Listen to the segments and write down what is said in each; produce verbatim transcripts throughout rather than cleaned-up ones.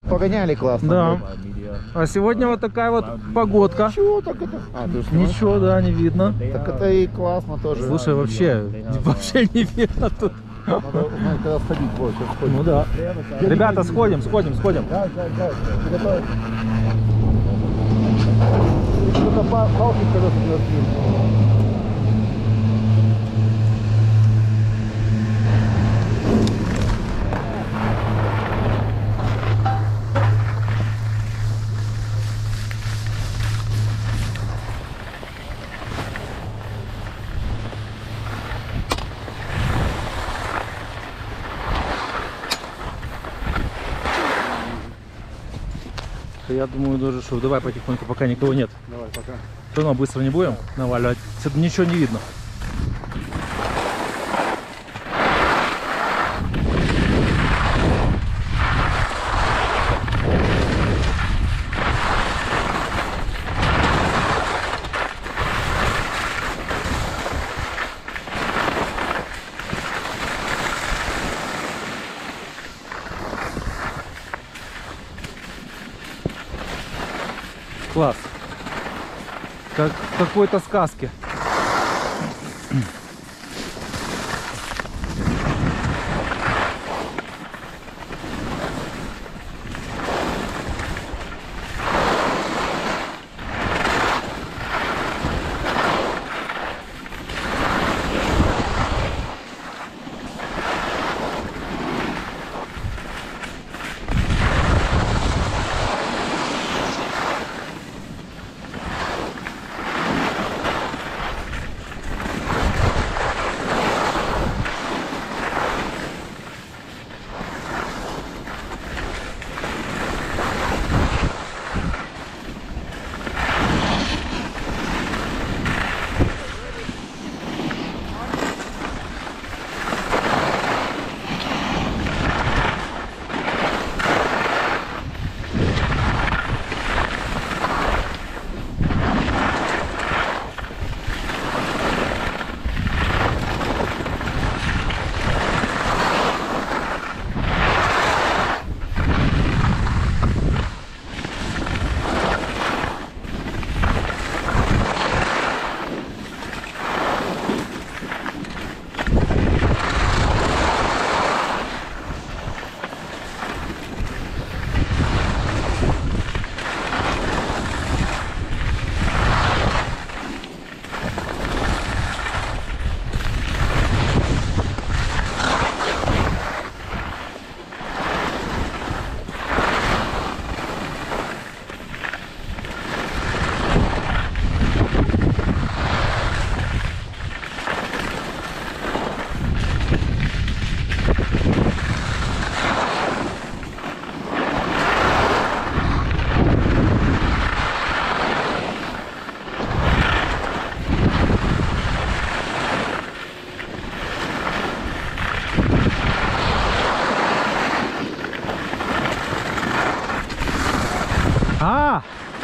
Погоняли классно. Да. А сегодня вот такая вот погодка. Ничего, так это... А, ты что? Ничего, да, не видно. Так это и классно тоже. Слушай, вообще, вообще не видно тут. Надо узнать, когда сходить. Вот, сейчас сходим. Ну да. Ребята, сходим, сходим, сходим. Да, да, да. Приготовить. Что-то палки колеса не раскрыли. Я думаю, даже что давай потихоньку, пока никого нет. Давай, пока. Все равно быстро не будем наваливать. Ничего не видно. Класс. Как в какой-то сказке. А!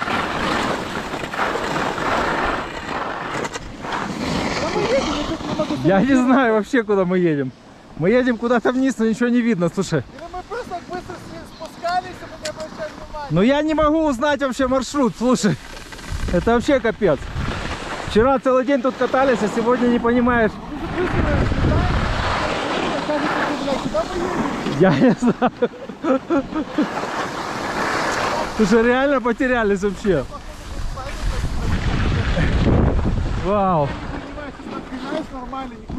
Я не знаю вообще, куда мы едем. Мы едем куда-то вниз, но ничего не видно, слушай. Мы просто быстро спускались, и мы не обращали внимания. Но я не могу узнать вообще маршрут, слушай. Это вообще капец. Вчера целый день тут катались, а сегодня не понимаешь. Я не знаю. Слушай, реально потерялись вообще. Вау. Нормально.